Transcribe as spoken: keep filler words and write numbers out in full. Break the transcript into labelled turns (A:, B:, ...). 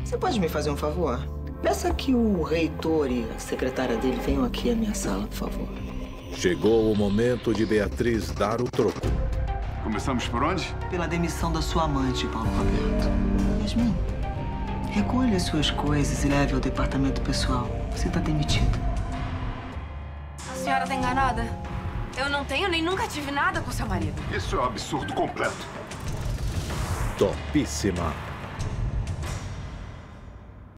A: Você pode me fazer um favor? Peça que o reitor e a secretária dele venham aqui à minha sala, por favor.
B: Chegou o momento de Beatriz dar o troco.
C: Começamos por onde?
A: Pela demissão da sua amante, Paulo Roberto. Yasmin, recolha suas coisas e leve ao departamento pessoal. Você está demitida.
D: A senhora tá enganada. Eu não tenho nem nunca tive nada com seu marido.
C: Isso é um absurdo completo.
B: Topíssima.